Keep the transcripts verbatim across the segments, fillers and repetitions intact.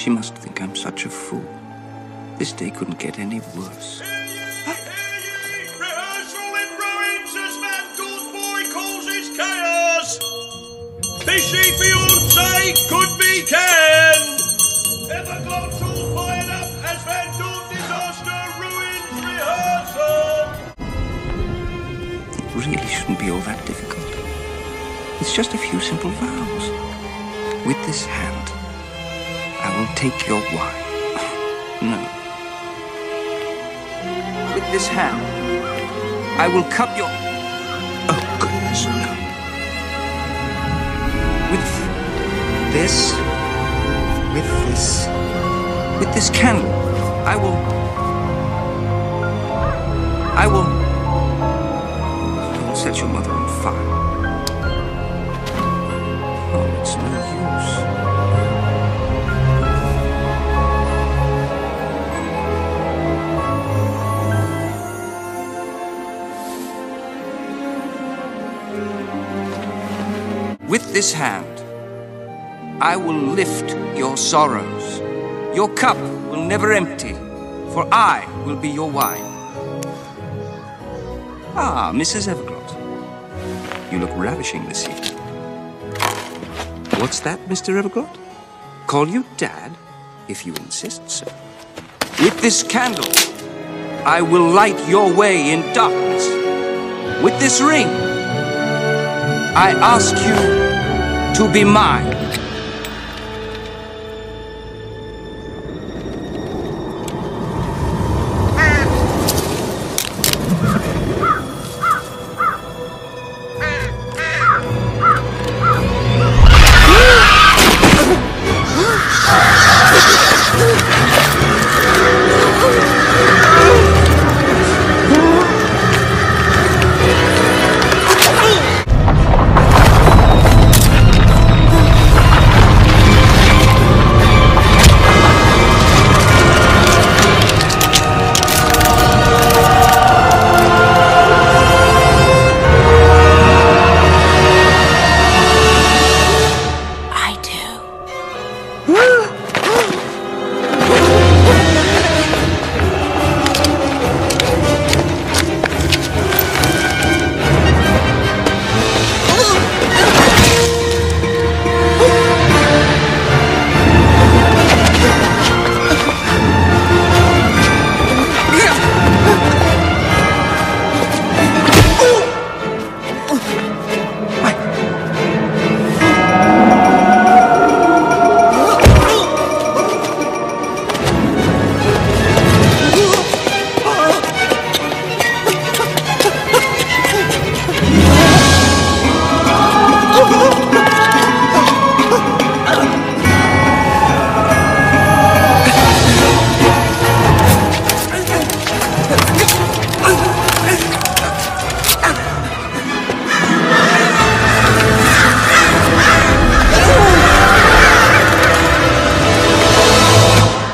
She must think I'm such a fool. This day couldn't get any worse. Rehearsal in ruins as that good boy calls his chaos. Fishy fiance could be canned. Evergloss all fired up as Van Dorn disaster ruins rehearsal. It really shouldn't be all that difficult. It's just a few simple vows. With this hand, I will take your wine. No. With this hand, I will cup your... Oh, goodness, no. With this, with this, with this candle, I will... I will... I will set your mother on fire. Oh, it's no use. With this hand, I will lift your sorrows. Your cup will never empty, for I will be your wine. Ah, Missus Everglot. You look ravishing this evening. What's that, Mister Everglot? Call you Dad, if you insist, sir. With this candle, I will light your way in darkness. With this ring, I ask you to be mine.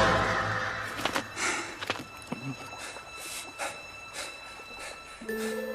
Mm-hmm.